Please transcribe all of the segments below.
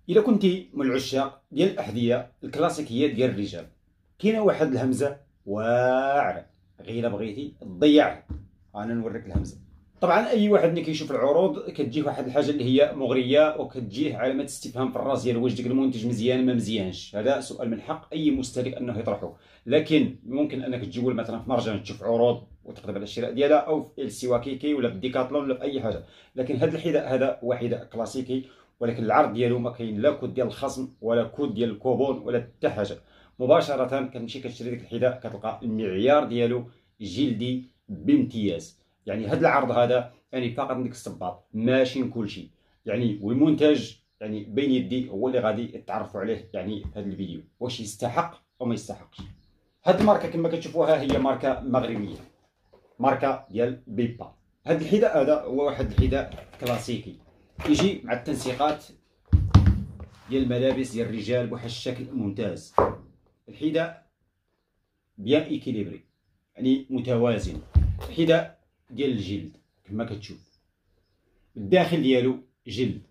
الا كنتي من العشاق ديال الاحذيه الكلاسيكيه ديال الرجال، كاينه واحد الهمزه واعره غير بغيتي تضيعها. انا نوريك الهمزه. طبعا اي واحد اللي كيشوف العروض كتجيه واحد الحاجه اللي هي مغريه وكتجيه علامه استفهام في الراس ديال واش ديك المنتج مزيان ما مزيانش. هذا سؤال من حق اي مستهلك انه يطرحه، لكن ممكن انك تجول مثلا في مهرجان تشوف عروض وتقدم على الشراء ديالها، او في ال سي واكيكي ولا في ديكاتلون ولا في اي حاجه. لكن هذا الحذاء هذا هو حذاء كلاسيكي، ولكن العرض ديالو ما كاين لا كود ديال الخصم ولا كود ديال الكوبون ولا حتى حاجه. مباشره كتمشي كتشري ديك الحذاء كتلقى المعيار ديالو جلدي بامتياز. يعني هذا العرض هذا يعني فقط ديك الصباط ماشي كلشي، يعني والمنتج يعني بين يدي هو اللي غادي تعرفوا عليه يعني في هذا الفيديو واش يستحق او ما يستحقش. هذه الماركه كما كتشوفوها هي ماركه مغربيه، ماركه ديال بيبا. هذا الحذاء هذا هو واحد الحذاء كلاسيكي يجي مع التنسيقات ديال الملابس ديال الرجال بواحد الشكل ممتاز. الحذاء بيان ايكيليبري يعني متوازن. الحذاء ديال الجلد كما كتشوف، الداخل ديالو جلد.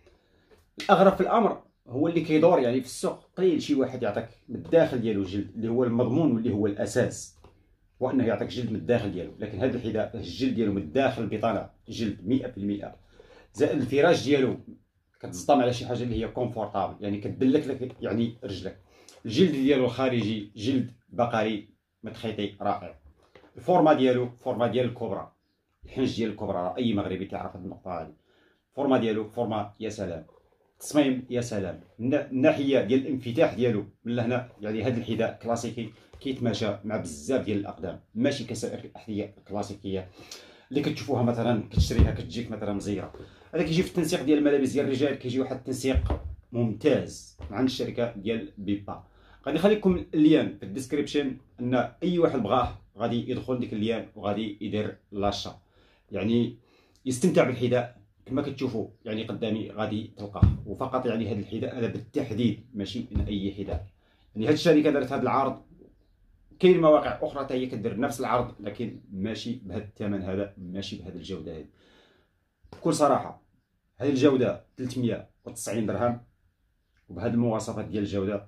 الاغرب في الامر هو اللي كيدور يعني في السوق قليل شي واحد يعطيك من الداخل ديالو جلد، اللي هو المضمون واللي هو الاساس هو انه يعطيك جلد من الداخل ديالو. لكن هذا الحذاء الجلد ديالو من الداخل البطانه جلد 100%، زائد الفراش ديالو كتصدم على شي حاجه اللي هي كونفورطابل، يعني كتدلك لك يعني رجلك. الجلد ديالو الخارجي جلد بقري متخيطي رائع. الفورما ديالو فورما ديال الكوبرا، الحنج ديال الكوبرا اي مغربي تعرف هذه النقطه هذه. الفورما ديالو فورما يا سلام، التصميم يا سلام، الناحيه ديال الانفتاح ديالو من لهنا. يعني هذا الحذاء كلاسيكي كيتماشى مع بزاف ديال الاقدام، ماشي كسائر الاحذيه الكلاسيكيه اللي كتشوفوها مثلا كتشريها كتجيك مثلا مزيره. هذا كيجي في التنسيق ديال الملابس ديال الرجال، كيجي واحد التنسيق ممتاز مع عند الشركه ديال بيبا. غادي نخلي لكم اللين في الديسكريبشن، ان اي واحد بغاه غادي يدخل ديك اللين وغادي يدير لاشا، يعني يستمتع بالحذاء. كما كتشوفوا يعني قدامي غادي تلقاه، وفقط يعني هذا الحذاء هذا بالتحديد ماشي من اي حذاء. يعني هذه الشركه دارت هذا العرض، كاين مواقع اخرى حتى هي كدير نفس العرض لكن ماشي بهذا الثمن هذا، ماشي بهذه الجوده هذه. بكل صراحه هذه الجوده 390 درهم، وبهذه المواصفات ديال الجوده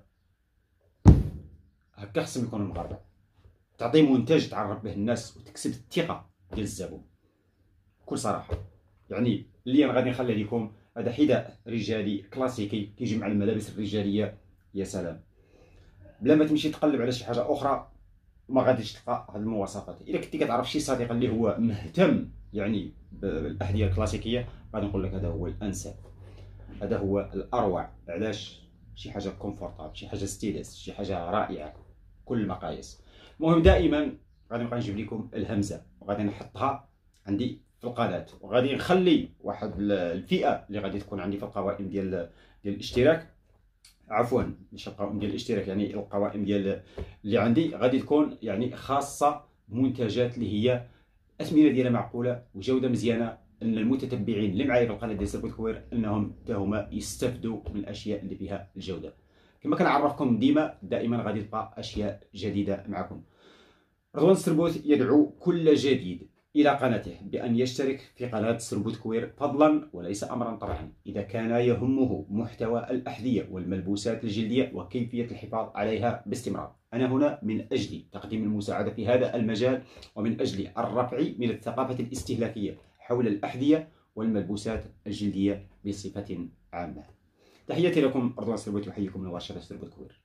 هكا خصهم يكونوا المغاربه. تعطي منتج تعرف به الناس وتكسب الثقه ديال الزبون. بكل صراحه يعني اللي انا غادي نخلي لكم هذا حذاء رجالي كلاسيكي كيجي مع الملابس الرجاليه يا سلام، بلا ما تمشي تقلب على شي حاجه اخرى ما غاديش تلقى هذه المواصفات. الا كنتي كتعرف شي صديق اللي هو مهتم يعني بالاحذيه الكلاسيكيه غادي نقول لك هذا هو الانسب، هذا هو الاروع. علاش؟ شي حاجه كومفورطابل، شي حاجه ستيلس، شي حاجه رائعه كل المقاييس. المهم دائما غادي نبقى نجيب لكم الهمزه وغادي نحطها عندي في القناه، وغادي نخلي واحد الفئه اللي غادي تكون عندي في القوائم ديال الاشتراك، عفوا مش القوائم ديال الاشتراك، يعني القوائم ديال اللي عندي غادي تكون يعني خاصه بمنتجات اللي هي اثمنه ديالها معقوله وجوده مزيانه، ان المتتبعين اللي معايا في القناه ديال سربوت كوير انهم حتى هما يستافدوا من الاشياء اللي فيها الجوده. كما كنعرفكم دائما غادي تبقى اشياء جديده معكم. رضوان سربوت يدعو كل جديد إلى قناته بأن يشترك في قناة سربوت كوير فضلا وليس أمرا طبعا، إذا كان يهمه محتوى الأحذية والملبوسات الجلدية وكيفية الحفاظ عليها باستمرار. أنا هنا من أجل تقديم المساعدة في هذا المجال، ومن أجل الرفع من الثقافة الاستهلاكية حول الأحذية والملبوسات الجلدية بصفة عامة. تحياتي لكم، رضوان سربوت يحييكم من ورشة سربوت كوير.